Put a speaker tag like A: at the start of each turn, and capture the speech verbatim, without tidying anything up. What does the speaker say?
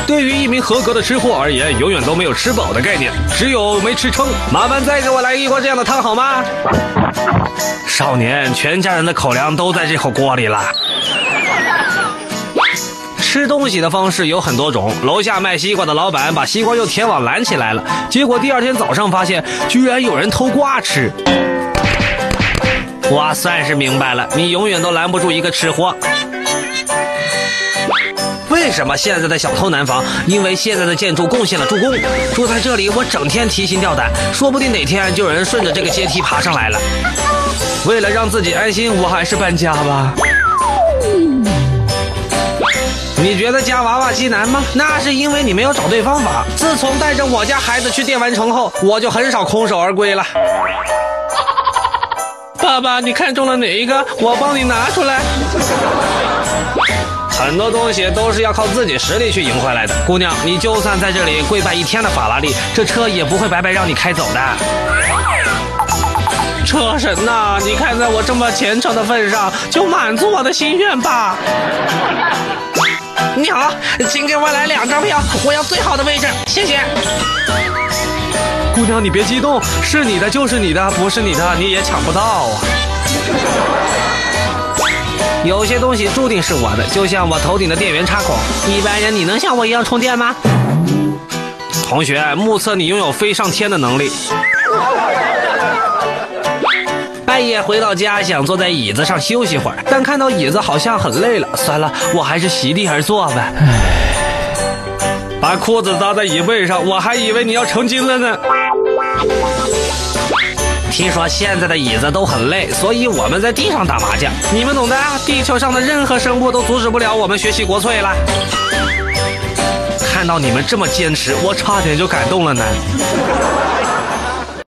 A: 对于一名合格的吃货而言，永远都没有吃饱的概念，只有没吃撑。麻烦再给我来一锅这样的汤好吗？少年，全家人的口粮都在这口锅里了。吃东西的方式有很多种，楼下卖西瓜的老板把西瓜用铁网拦起来了，结果第二天早上发现居然有人偷瓜吃。我算是明白了，你永远都拦不住一个吃货。为什么现在的小偷难防？因为现在的建筑贡献了助攻，住在这里我整天提心吊胆，说不定哪天就有人顺着这个阶梯爬上来了。为了让自己安心，我还是搬家吧。你觉得夹娃娃机难吗？那是因为你没有找对方法。自从带着我家孩子去电玩城后，我就很少空手而归了。爸爸，你看中了哪一个？我帮你拿出来。很多东西都是要靠自己实力去赢回来的。姑娘，你就算在这里跪拜一天的法拉利，这车也不会白白让你开走的。车神呐，你看在我这么虔诚的份上，就满足我的心愿吧。你好，请给我来两张票，我要最好的位置，谢谢。姑娘，你别激动，是你的就是你的，不是你的你也抢不到啊。有些东西注定是我的，就像我头顶的电源插孔。一般人你能像我一样充电吗？同学，目测你拥有飞上天的能力。半夜回到家，想坐在椅子上休息会儿，但看到椅子好像很累了，算了，我还是席地而坐吧。把裤子搭在椅背上，我还以为你要成精了呢。听说现在的椅子都很累，所以我们在地上打麻将，你们懂的。地球上的任何生物都阻止不了我们学习国粹了。看到你们这么坚持，我差点就感动了呢。